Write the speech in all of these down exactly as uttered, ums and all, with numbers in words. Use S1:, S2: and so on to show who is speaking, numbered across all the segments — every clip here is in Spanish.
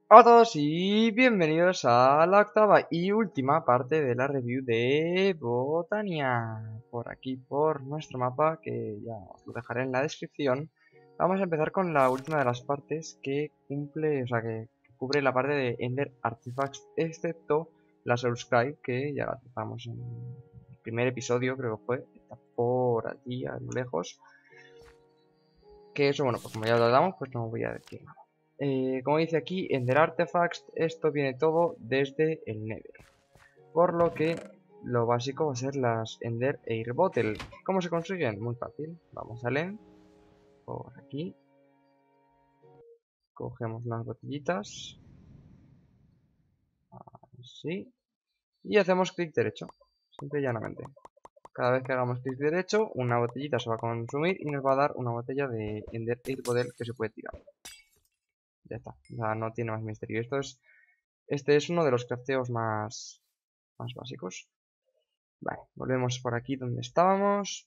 S1: Hola a todos y bienvenidos a la octava y última parte de la review de Botania. Por aquí, por nuestro mapa, que ya os lo dejaré en la descripción. Vamos a empezar con la última de las partes que cumple, o sea, que, que cubre la parte de Ender Artifacts, excepto la Soulscribe, que ya la tratamos en el primer episodio, creo que fue. Está por allí, a lo lejos. Que eso, bueno, pues como ya lo damos, pues no voy a decir nada. Eh, como dice aquí, Ender Artifacts, esto viene todo desde el Nether. Por lo que lo básico va a ser las Ender Air Bottle. ¿Cómo se consiguen? Muy fácil. Vamos al End, por aquí. Cogemos unas botellitas. Así. Y hacemos clic derecho. Simple y llanamente. Cada vez que hagamos clic derecho, una botellita se va a consumir y nos va a dar una botella de Ender Air Bottle que se puede tirar. Ya está. O sea, no tiene más misterio. Esto es... Este es uno de los crafteos más, más básicos. Vale, volvemos por aquí donde estábamos.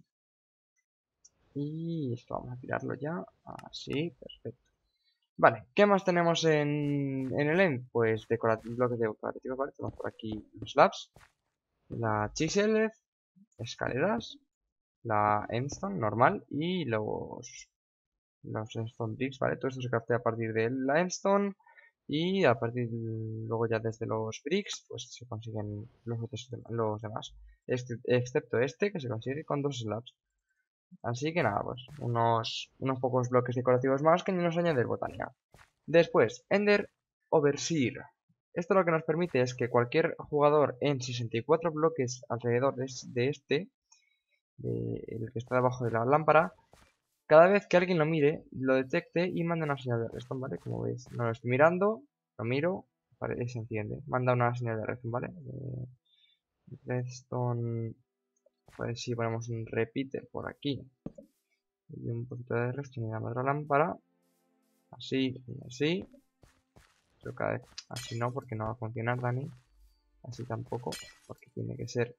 S1: Y esto vamos a tirarlo ya. Así, perfecto. Vale, ¿qué más tenemos en, en el end? Pues decorativo, bloques decorativos, ¿vale? Tenemos por aquí los slabs, la chisel, escaleras, la endstone normal y los, los endstone bricks, ¿vale? Todo esto se craftea a partir de la endstone. Y a partir luego ya desde los bricks, pues se consiguen los otros los demás. Este, excepto este que se consigue con dos slabs. Así que nada, pues unos, unos pocos bloques decorativos más que nos añade el Botania. Después, Ender Overseer. Esto lo que nos permite es que cualquier jugador en sesenta y cuatro bloques alrededor de, de este, de, el que está debajo de la lámpara, cada vez que alguien lo mire, lo detecte y manda una señal de redstone, ¿vale? Como veis, no lo estoy mirando, lo miro, vale, se entiende. Manda una señal de redstone, ¿vale? Eh, redstone, pues si ponemos un repeater por aquí y un poquito de redstone y la otra lámpara, así y así. Pero cada vez así no, porque no va a funcionar, Dani. Así tampoco, porque tiene que ser.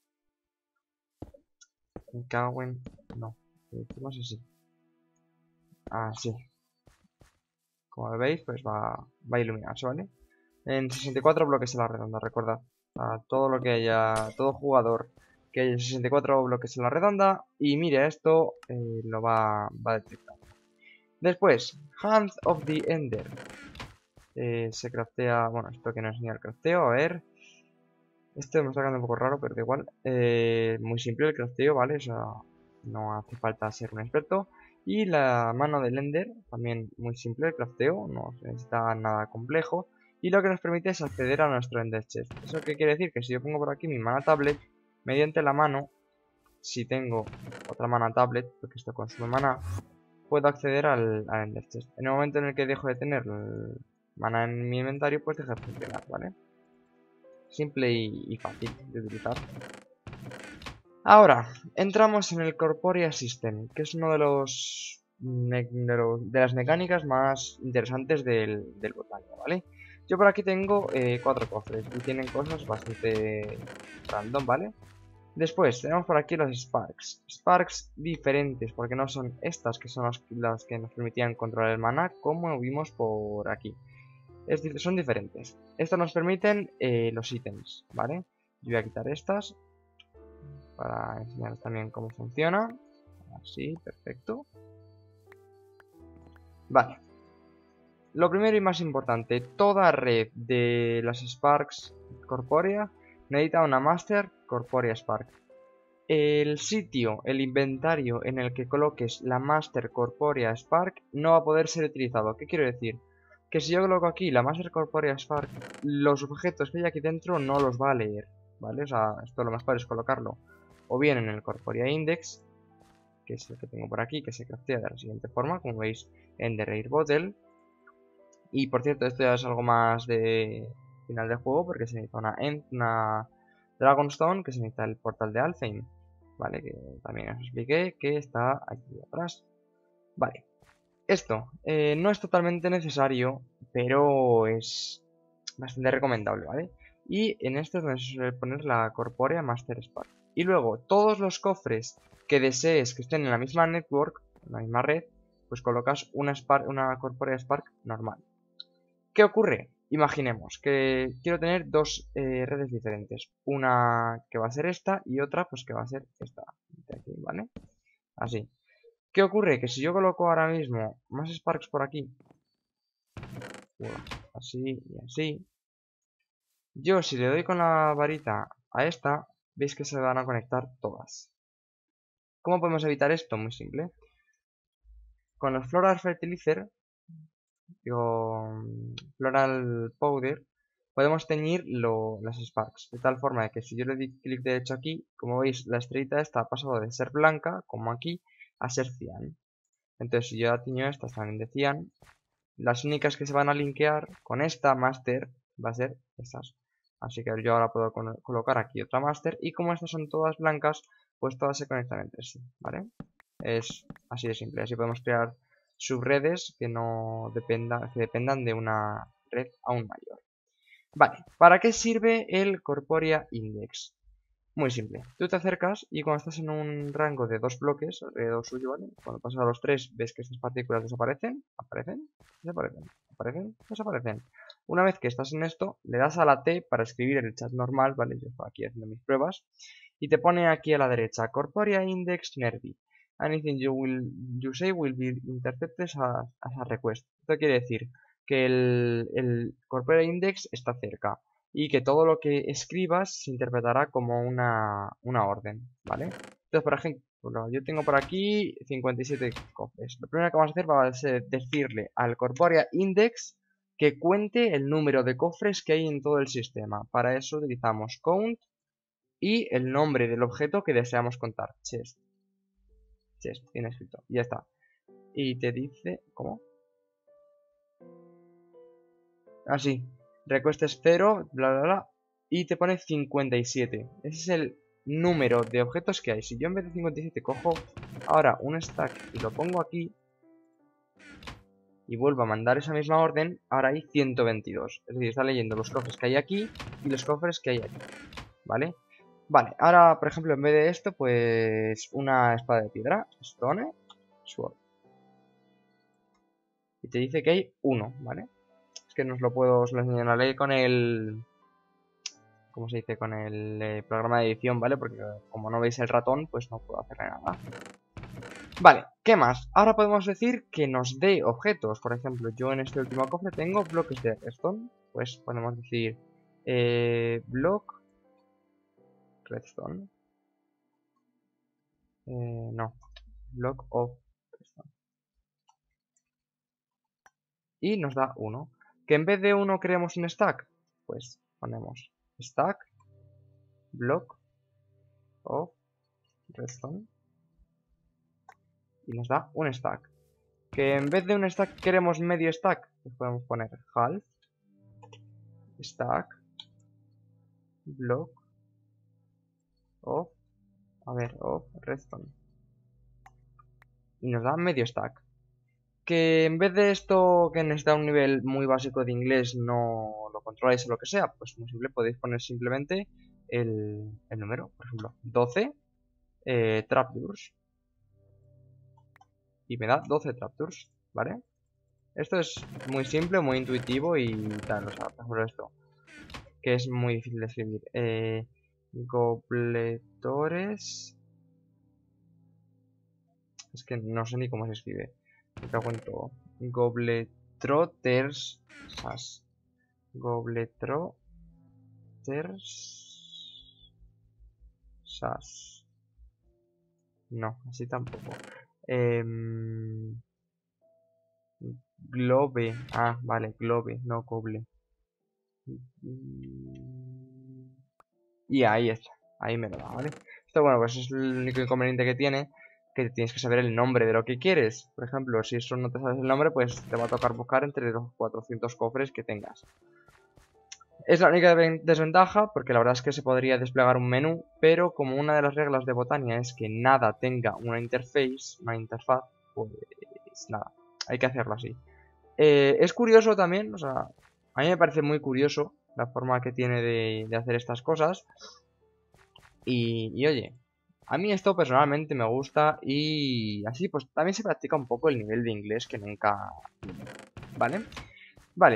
S1: Me cago en. No, no sé si. Así. Como veis, pues va, va a iluminarse, ¿vale? En sesenta y cuatro bloques a la redonda, recordad. A todo lo que haya, todo jugador que haya sesenta y cuatro bloques en la redonda y mire esto, eh, lo va, va a detectar. Después, Hands of the Ender. Eh, se craftea, bueno, esto que no enseña el crafteo, a ver. Este me está quedando un poco raro, pero da igual. Eh, muy simple el crafteo, ¿vale? O sea, no hace falta ser un experto. Y la mano del Ender, también muy simple el crafteo, no se necesita nada complejo. Y lo que nos permite es acceder a nuestro Ender Chest. ¿Eso qué quiere decir? Que si yo pongo por aquí mi mana tablet, mediante la mano, si tengo otra mana tablet, porque esto consume mana, puedo acceder al, al Ender Chest. En el momento en el que dejo de tener mana en mi inventario, pues deja de funcionar, ¿vale? Simple y, y fácil de utilizar. Ahora, entramos en el Corporea System, que es uno de los de, los, de las mecánicas más interesantes del, del Botania, ¿vale? Yo por aquí tengo eh, cuatro cofres y tienen cosas bastante random, ¿vale? Después tenemos por aquí los Sparks. Sparks diferentes, porque no son estas que son las, las que nos permitían controlar el mana, como vimos por aquí. Es, son diferentes. Estos nos permiten eh, los ítems, ¿vale? Yo voy a quitar estas para enseñaros también cómo funciona. Así, perfecto. Vale. Lo primero y más importante, toda red de las Sparks Corporea necesita una Master Corporea Spark. El sitio, el inventario en el que coloques la Master Corporea Spark no va a poder ser utilizado. ¿Qué quiero decir? Que si yo coloco aquí la Master Corporea Spark, los objetos que hay aquí dentro no los va a leer, ¿vale? O sea, esto lo mejor es colocarlo o bien en el Corporea Index, que es el que tengo por aquí, que se craftea de la siguiente forma, como veis, en The Rare Bottle. Y por cierto, esto ya es algo más de final de juego, porque se necesita una, una Dragonstone, que se necesita el portal de Alfheim, ¿vale? Que también os expliqué que está aquí atrás. Vale. Esto eh, no es totalmente necesario, pero es bastante recomendable, ¿vale? Y en esto es donde se suele poner la Corporea Master Spark. Y luego, todos los cofres que desees que estén en la misma network, en la misma red, pues colocas una, Spark, una Corporea Spark normal. ¿Qué ocurre? imaginemos que quiero tener dos eh, redes diferentes. Una que va a ser esta y otra pues que va a ser esta. De aquí, ¿vale? Así. ¿Qué ocurre? Que si yo coloco ahora mismo más Sparks por aquí, pues, así y así, yo si le doy con la varita a esta, veis que se van a conectar todas. ¿Cómo podemos evitar esto? Muy simple. Con los Floral Fertilizer, digo, Floral Powder, podemos teñir lo, las Sparks. De tal forma que si yo le doy clic derecho aquí, como veis, la estrellita esta ha pasado de ser blanca, como aquí, a ser cian. Entonces si yo la tiño estas también de cian, las únicas que se van a linkear con esta Master va a ser estas. Así que yo ahora puedo colocar aquí otra Master y como estas son todas blancas, pues todas se conectan entre sí, ¿vale? Es así de simple. Así podemos crear subredes que no dependan, que dependan de una red aún mayor. Vale, ¿para qué sirve el Corporea Index? Muy simple. Tú te acercas y cuando estás en un rango de dos bloques alrededor suyo, ¿vale? Cuando pasas a los tres, ves que estas partículas desaparecen, aparecen, desaparecen, aparecen, desaparecen. Una vez que estás en esto, le das a la T para escribir en el chat normal, ¿vale? Yo estoy aquí haciendo mis pruebas. Y te pone aquí a la derecha, Corporea Index Nerdy. Anything you will you say will be intercepted as, as a request. Esto quiere decir que el, el Corporea Index está cerca y que todo lo que escribas se interpretará como una, una orden, ¿vale? Entonces, por ejemplo, yo tengo por aquí cincuenta y siete cofres. Lo primero que vamos a hacer va a ser decirle al Corporea Index que cuente el número de cofres que hay en todo el sistema. Para eso utilizamos count y el nombre del objeto que deseamos contar. Chest. Chest, bien escrito. Y ya está. Y te dice... ¿Cómo? Así. Request es cero, bla bla bla. Y te pone cincuenta y siete. Ese es el número de objetos que hay. Si yo en vez de cincuenta y siete cojo ahora un stack y lo pongo aquí y vuelvo a mandar esa misma orden, ahora hay ciento veintidós. Es decir, está leyendo los cofres que hay aquí y los cofres que hay aquí. ¿Vale? Vale, ahora, por ejemplo, en vez de esto, pues una espada de piedra, Stone, Sword. Y te dice que hay uno, ¿vale? Es que no os lo puedo, os lo enseñaré con el... ¿Cómo se dice? Con el eh, programa de edición, ¿vale? Porque como no veis el ratón, pues no puedo hacerle nada. Vale, ¿qué más? Ahora podemos decir que nos dé objetos. Por ejemplo, yo en este último cofre tengo bloques de redstone. Pues podemos decir eh, block redstone. Eh, no, block of redstone. Y nos da uno. Que en vez de uno creemos un stack, pues ponemos stack block of redstone y nos da un stack. Que en vez de un stack queremos medio stack, pues podemos poner half stack block of, a ver, of redstone y nos da medio stack. Que en vez de esto que necesita un nivel muy básico de inglés no lo controláis o lo que sea, pues muy simple, podéis poner simplemente el, el número, por ejemplo, doce eh, trapdoors y me da doce trapdoors, ¿vale? Esto es muy simple, muy intuitivo y tal, o sea, por ejemplo esto, que es muy difícil de escribir. Eh, gobletores... Es que no sé ni cómo se escribe. Me cago en todo. Gobletroters. Sas. Gobletroters. Sas. No, así tampoco. Eh, globe. Ah, vale, globe, no goble. Y ahí está. Ahí me lo da, ¿vale? Esto, bueno, pues es el único inconveniente que tiene. Que tienes que saber el nombre de lo que quieres. Por ejemplo, si eso no te sabes el nombre, pues te va a tocar buscar entre los cuatrocientos cofres que tengas. Es la única desventaja, porque la verdad es que se podría desplegar un menú, pero como una de las reglas de Botania es que nada tenga una interface, una interfaz, pues nada, hay que hacerlo así. Eh, es curioso también, o sea, a mí me parece muy curioso la forma que tiene de, de hacer estas cosas. Y, y oye, a mí esto personalmente me gusta y así pues también se practica un poco el nivel de inglés que nunca... ¿Vale? Vale,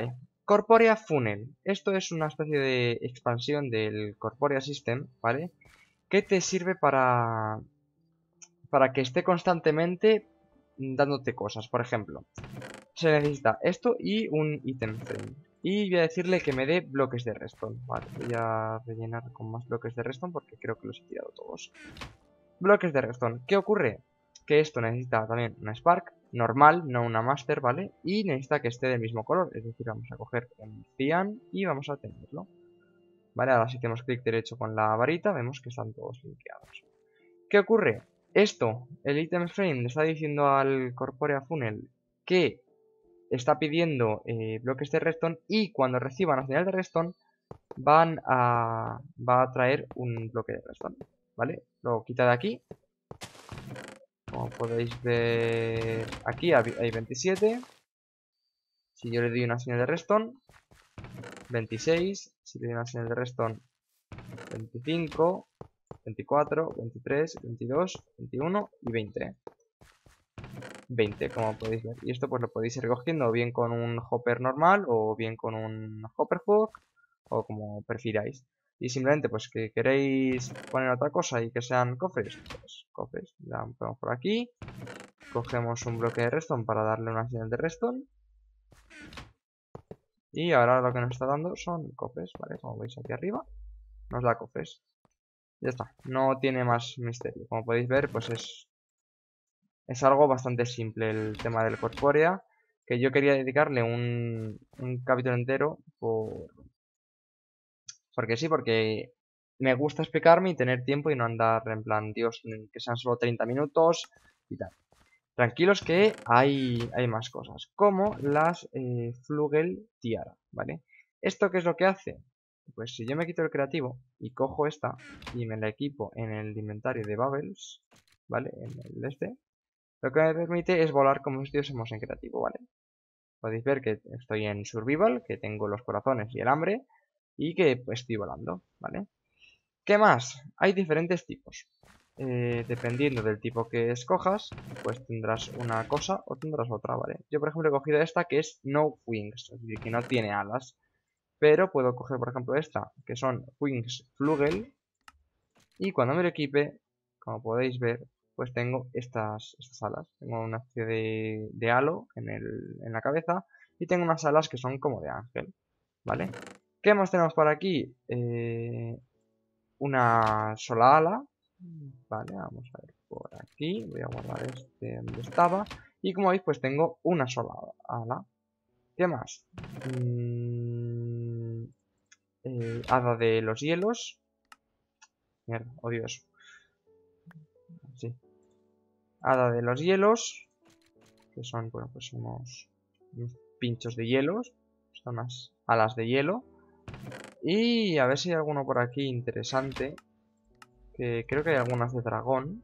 S1: Corporea Funnel. Esto es una especie de expansión del Corporea System, ¿vale? Que te sirve para, para que esté constantemente dándote cosas. Por ejemplo, se necesita esto y un item frame. Y voy a decirle que me dé bloques de redstone. Vale, voy a rellenar con más bloques de redstone porque creo que los he tirado todos. Bloques de redstone. ¿Qué ocurre? Que esto necesita también una Spark normal, no una Master, ¿vale? Y necesita que esté del mismo color. Es decir, vamos a coger un cian y vamos a tenerlo. Vale, ahora si hacemos clic derecho con la varita, vemos que están todos linkeados. ¿Qué ocurre? Esto, el item frame le está diciendo al Corporea Funnel que está pidiendo eh, bloques de redstone y cuando reciban la señal de redstone van a, va a traer un bloque de redstone, ¿vale? Lo quita de aquí. Como podéis ver, aquí hay veintisiete. Si yo le doy una señal de redstone, veintiséis. Si le doy una señal de redstone, veinticinco, veinticuatro, veintitrés, veintidós, veintiuno y veinte. veinte, como podéis ver. Y esto pues lo podéis ir recogiendo bien con un hopper normal o bien con un hopper hook o como prefiráis. Y simplemente pues que queréis poner otra cosa y que sean cofres, pues cofres. La ponemos por aquí. Cogemos un bloque de redstone para darle una señal de redstone. Y ahora lo que nos está dando son cofres, ¿vale? Como veis aquí arriba, nos da cofres. Ya está, no tiene más misterio. Como podéis ver, pues es, es algo bastante simple el tema del Corporea. Que yo quería dedicarle un, un capítulo entero por... Porque sí, porque me gusta explicarme y tener tiempo y no andar en plan, Dios, que sean solo treinta minutos y tal. Tranquilos que hay, hay más cosas, como las eh, Flugel Tiara, ¿vale? ¿Esto qué es lo que hace? Pues si yo me quito el creativo y cojo esta y me la equipo en el inventario de Bubbles, ¿vale? En el este, lo que me permite es volar como si estuviésemos en creativo, ¿vale? Podéis ver que estoy en Survival, que tengo los corazones y el hambre, y que pues, estoy volando, ¿vale? ¿Qué más? Hay diferentes tipos. Eh, dependiendo del tipo que escojas, pues tendrás una cosa o tendrás otra, ¿vale? Yo, por ejemplo, he cogido esta que es No Wings, es decir, que no tiene alas. Pero puedo coger, por ejemplo, esta, que son Wings Flugel. Y cuando me lo equipe, como podéis ver, pues tengo estas, estas alas. Tengo una especie de, de halo en, el, en la cabeza y tengo unas alas que son como de ángel, ¿vale? ¿Qué más tenemos por aquí? Eh, una sola ala. Vale, vamos a ver por aquí. Voy a guardar este donde estaba. Y como veis, pues tengo una sola ala. ¿Qué más? Mm, eh, hada de los hielos. Mierda, odio eso. Sí. Hada de los hielos. Que son, bueno, pues unos, unos pinchos de hielos. Son unas alas de hielo. Y a ver si hay alguno por aquí interesante. Que creo que hay algunas de dragón.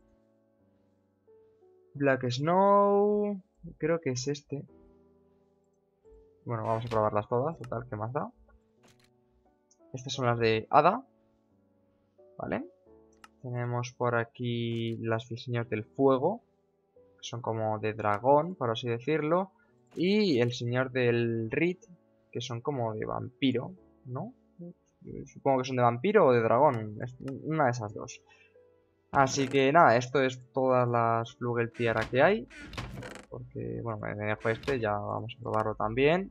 S1: Black Snow. Creo que es este. Bueno, vamos a probarlas todas. Total, ¿qué más da? Estas son las de hada. Vale. Tenemos por aquí las diseños del fuego. Que son como de dragón, por así decirlo. Y el señor del Rit. Que son como de vampiro, ¿no? Supongo que son de vampiro o de dragón. Es una de esas dos. Así que nada, esto es todas las Flugel Tiara que hay. Porque, bueno, me dejo este, ya vamos a probarlo también.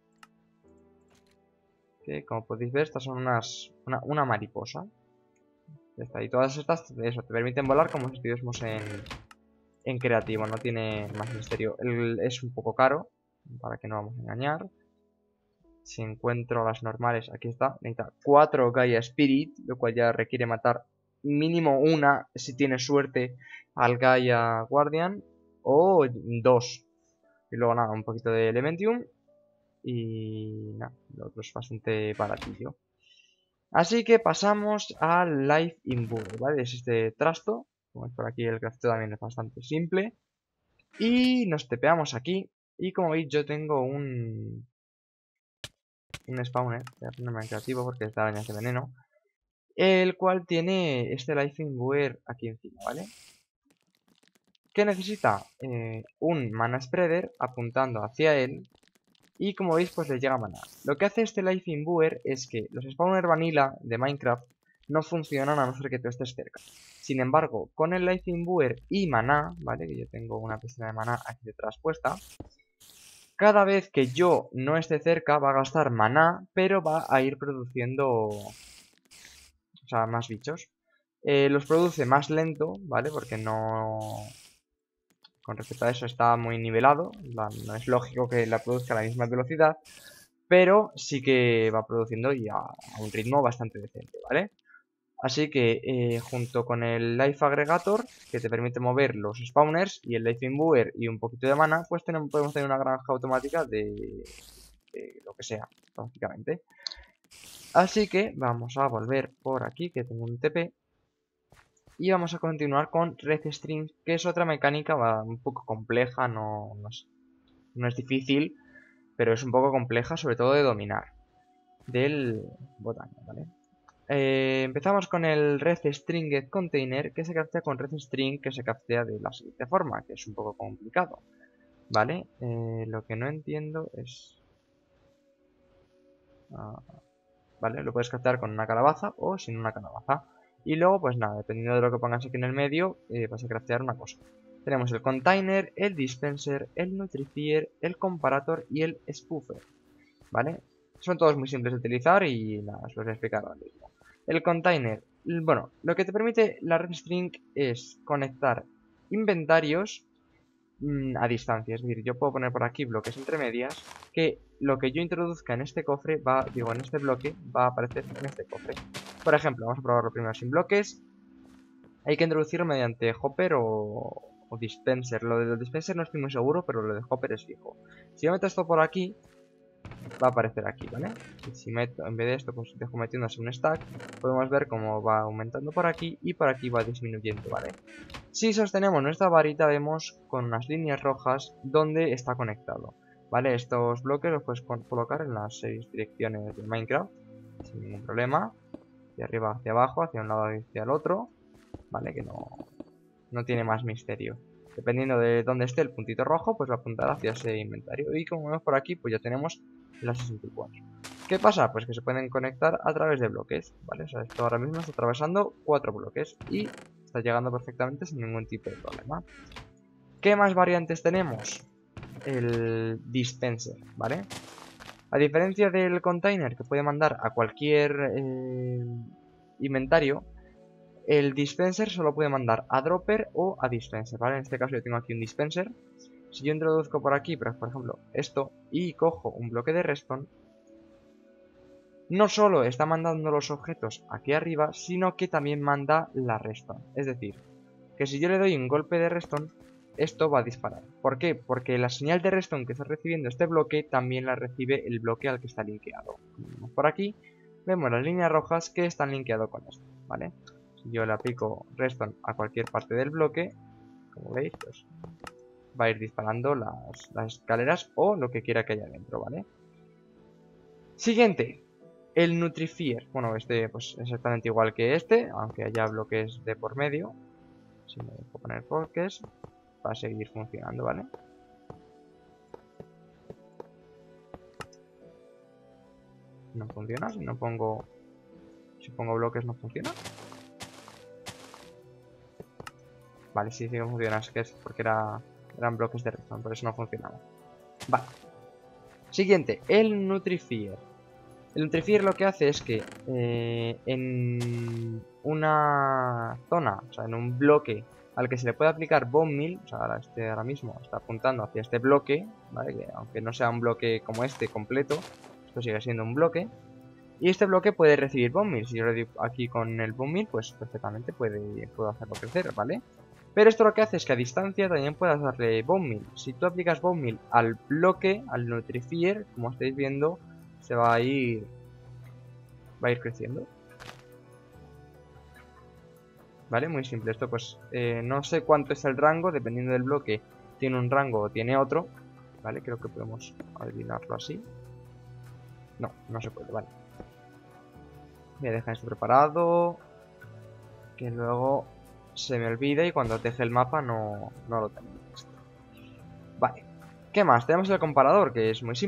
S1: Que como podéis ver, estas son unas una, una mariposa. Ya está. Y todas estas, eso, te permiten volar como si estuviésemos en, en creativo. No tiene más misterio. El, es un poco caro, para que no vamos a engañar. Si encuentro las normales, aquí está. Necesita cuatro Gaia Spirit, lo cual ya requiere matar mínimo una, si tienes suerte, al Gaia Guardian. O dos. Y luego nada, un poquito de Elementium. Y nada, lo otro es bastante baratillo. Así que pasamos al Life Imbuer, ¿vale? Es este trasto. Como veis por aquí, el crafteo también es bastante simple. Y nos tepeamos aquí. Y como veis, yo tengo un... un spawner. Voy a ponerme en creativo porque es de arañas de veneno. El cual tiene este Life Imbuer aquí encima, ¿vale? ¿Qué necesita? Eh, un Mana Spreader apuntando hacia él. y como veis pues le llega maná. Lo que hace este Life Imbuer es que los spawner vanilla de Minecraft no funcionan a no ser que tú estés cerca. Sin embargo, con el Life Imbuer y maná, ¿vale? Que yo tengo una piscina de maná aquí detrás puesta. Cada vez que yo no esté cerca va a gastar maná, pero va a ir produciendo, o sea, más bichos. Eh, los produce más lento, ¿vale? Porque no... Con respecto a eso está muy nivelado. No es lógico que la produzca a la misma velocidad, pero sí que va produciendo y a, a un ritmo bastante decente, ¿vale? Así que eh, junto con el Life Aggregator, que te permite mover los spawners, y el Life Imbuer y un poquito de mana, pues tenemos, podemos tener una granja automática de, de lo que sea, básicamente. Así que vamos a volver por aquí, que tengo un T P. Y vamos a continuar con Red String, que es otra mecánica un poco compleja, no, no, es, no es difícil, pero es un poco compleja, sobre todo de dominar, del botán, ¿vale? Eh, empezamos con el Red Stringed Container, que se craftea con Red String, que se craftea de la siguiente forma, que es un poco complicado, ¿vale? Eh, lo que no entiendo es... Ah, ¿vale? Lo puedes craftear con una calabaza o sin una calabaza. Y luego, pues nada, dependiendo de lo que pongas aquí en el medio, eh, vas a craftear una cosa. Tenemos el Container, el Dispenser, el Nutrifier, el Comparator y el Spoofer, ¿vale? Son todos muy simples de utilizar y nada, os los voy a explicar ahora mismo. El Container, bueno, lo que te permite la Red String es conectar inventarios mmm, a distancia. Es decir, yo puedo poner por aquí bloques entre medias que lo que yo introduzca en este cofre va, digo, en este bloque, va a aparecer en este cofre. Por ejemplo, vamos a probarlo primero sin bloques. Hay que introducirlo mediante Hopper o, o Dispenser. Lo de los Dispenser no estoy muy seguro, pero lo de Hopper es fijo. Si yo meto esto por aquí, va a aparecer aquí, ¿vale? Y si meto, en vez de esto, pues dejo metiéndose un stack, podemos ver cómo va aumentando por aquí y por aquí va disminuyendo, ¿vale? Si sostenemos nuestra varita, vemos con unas líneas rojas donde está conectado, ¿vale? Estos bloques los puedes colocar en las seis direcciones de Minecraft sin ningún problema. De arriba hacia abajo, hacia un lado y hacia el otro, ¿vale? Que no, no tiene más misterio. Dependiendo de dónde esté el puntito rojo, pues va a apuntar hacia ese inventario. Y como vemos por aquí, pues ya tenemos las sesenta y cuatro. ¿Qué pasa? Pues que se pueden conectar a través de bloques, ¿vale? O sea, esto ahora mismo está atravesando cuatro bloques y está llegando perfectamente sin ningún tipo de problema. ¿Qué más variantes tenemos? El Dispenser, ¿vale? A diferencia del Container, que puede mandar a cualquier eh, inventario, el Dispenser solo puede mandar a Dropper o a Dispenser, ¿vale? En este caso yo tengo aquí un Dispenser. Si yo introduzco por aquí, por ejemplo, esto, y cojo un bloque de redstone, no solo está mandando los objetos aquí arriba, sino que también manda la redstone. Es decir, que si yo le doy un golpe de redstone, esto va a disparar. ¿Por qué? Porque la señal de redstone que está recibiendo este bloque también la recibe el bloque al que está linkeado. Por aquí vemos las líneas rojas que están linkeadas con esto, ¿vale? Si yo le aplico redstone a cualquier parte del bloque, como veis, pues va a ir disparando las, las escaleras o lo que quiera que haya dentro, ¿vale? Siguiente, el Nutrifier. Bueno, este pues exactamente igual que este, aunque haya bloques de por medio. Si me dejo poner bloques, va a seguir funcionando, ¿vale? No funciona, si no pongo... Si pongo bloques no funciona. Vale, sí, sí que funciona, es que es porque era, eran bloques de redstone, por eso no funcionaba. Vale. Siguiente, el Nutrifier. El Nutrifier lo que hace es que eh, en una zona, o sea, en un bloque al que se le puede aplicar Bone Meal, o sea, ahora, este, ahora mismo está apuntando hacia este bloque, ¿vale? Que aunque no sea un bloque como este completo, esto sigue siendo un bloque. Y este bloque puede recibir Bone Meal. Si yo le doy aquí con el Bone Meal, pues perfectamente puede, puedo hacerlo crecer, ¿vale? Pero esto lo que hace es que a distancia también puedas darle Bone Meal. Si tú aplicas Bone Meal al bloque, al Nutrifier, como estáis viendo, se va a ir va a ir creciendo. Vale, muy simple. Esto pues eh, no sé cuánto es el rango, dependiendo del bloque tiene un rango o tiene otro. Vale, creo que podemos adivinarlo así. No, no se puede, vale. Voy a dejar esto preparado, que luego se me olvida y cuando deje el mapa no, no lo tengo listo. Vale, ¿qué más? Tenemos el comparador, que es muy simple.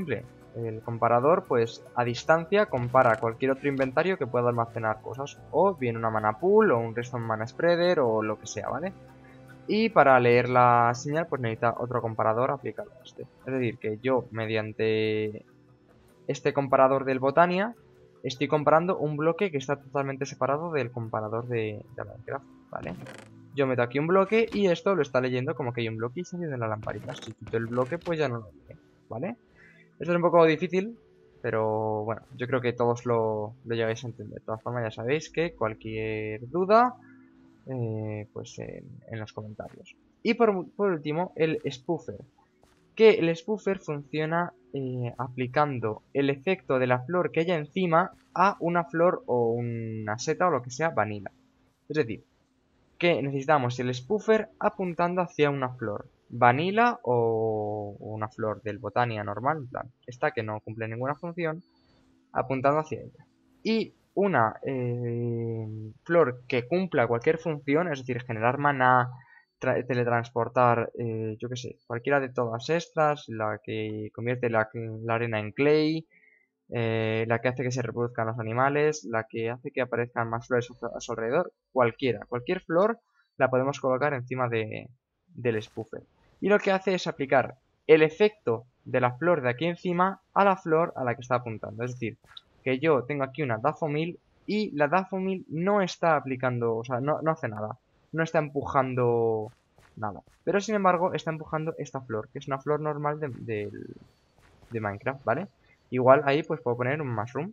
S1: El comparador, pues a distancia compara cualquier otro inventario que pueda almacenar cosas, o bien una mana pool, o un redstone mana spreader, o lo que sea, ¿vale? Y para leer la señal, pues necesita otro comparador aplicado a este. Es decir, que yo, mediante este comparador del Botania, estoy comparando un bloque que está totalmente separado del comparador de, de Minecraft, ¿vale? Yo meto aquí un bloque y esto lo está leyendo como que hay un bloque y se de la lamparita. Si quito el bloque, pues ya no lo lee, ¿vale? Esto es un poco difícil, pero bueno, yo creo que todos lo, lo llegáis a entender. De todas formas, ya sabéis que cualquier duda, eh, pues en, en los comentarios. Y por, por último, el spoofer. Que el spoofer funciona eh, aplicando el efecto de la flor que haya encima a una flor o una seta o lo que sea vanilla. Es decir, que necesitamos el spoofer apuntando hacia una flor vanilla o una flor del Botania normal, en plan, esta que no cumple ninguna función, apuntando hacia ella. Y una eh, flor que cumpla cualquier función, es decir, generar maná, teletransportar, eh, yo que sé, cualquiera de todas estas, la que convierte la, la arena en clay, eh, la que hace que se reproduzcan los animales, la que hace que aparezcan más flores a su alrededor, cualquiera, cualquier flor la podemos colocar encima de, del spoofer. Y lo que hace es aplicar el efecto de la flor de aquí encima a la flor a la que está apuntando. Es decir, que yo tengo aquí una Daffodil y la Daffodil no está aplicando, o sea, no, no hace nada, no está empujando nada. Pero sin embargo está empujando esta flor, que es una flor normal de, de, de Minecraft, ¿vale? Igual ahí pues puedo poner un mushroom.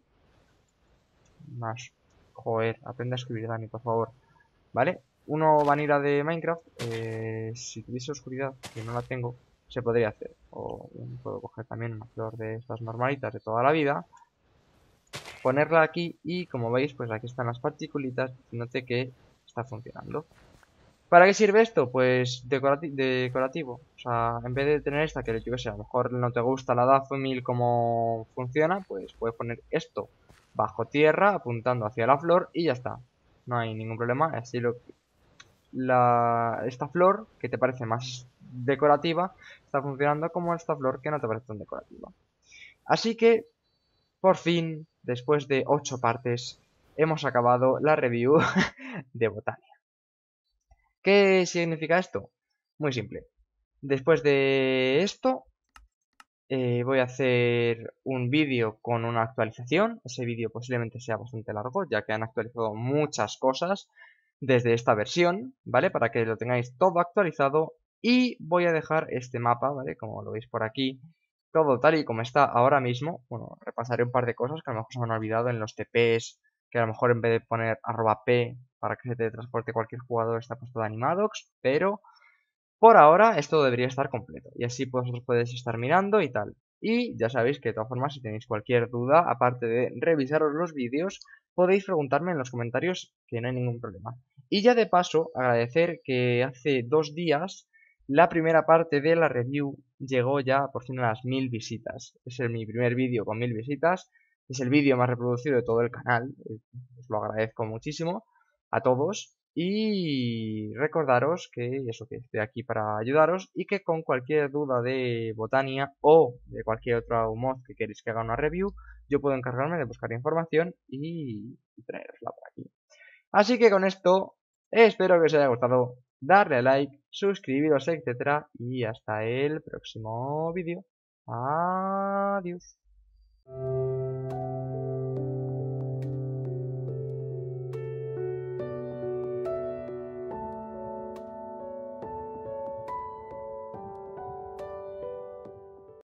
S1: Más. Joder, aprende a escribir, Dani, por favor. ¿Vale? Uno vanilla de Minecraft. Eh, si tuviese oscuridad, que no la tengo, se podría hacer. O bien, puedo coger también una flor de estas normalitas de toda la vida. Ponerla aquí y como veis, pues aquí están las particulitas diciéndote que está funcionando. ¿Para qué sirve esto? Pues decorati decorativo. O sea, en vez de tener esta, que yo que sé, a lo mejor no te gusta la Daffodil como funciona, pues puedes poner esto bajo tierra, apuntando hacia la flor y ya está. No hay ningún problema. Así lo la, esta flor, que te parece más decorativa, está funcionando como esta flor que no te parece tan decorativa. Así que, por fin, después de ocho partes, hemos acabado la review de Botania. ¿Qué significa esto? Muy simple. Después de esto, eh, voy a hacer un vídeo con una actualización. Ese vídeo posiblemente sea bastante largo, ya que han actualizado muchas cosas desde esta versión, ¿vale? Para que lo tengáis todo actualizado. Y voy a dejar este mapa, ¿vale? Como lo veis por aquí, todo tal y como está ahora mismo. Bueno, repasaré un par de cosas que a lo mejor se me han olvidado en los T Ps, que a lo mejor en vez de poner arroba p para que se teletransporte cualquier jugador está puesto de Animadox, pero por ahora esto debería estar completo y así vosotros podéis estar mirando y tal. Y ya sabéis que de todas formas, si tenéis cualquier duda, aparte de revisaros los vídeos, podéis preguntarme en los comentarios, que no hay ningún problema. Y ya de paso, agradecer que hace dos días la primera parte de la review llegó ya por fin a las mil visitas. Es el, mi primer vídeo con mil visitas. Es el vídeo más reproducido de todo el canal. Os lo agradezco muchísimo a todos. Y recordaros que eso, que estoy aquí para ayudaros y que con cualquier duda de Botania o de cualquier otro mod que queréis que haga una review, yo puedo encargarme de buscar información y, y traerosla por aquí. Así que con esto, espero que os haya gustado, darle a like, suscribiros, etcétera. Y hasta el próximo vídeo. Adiós.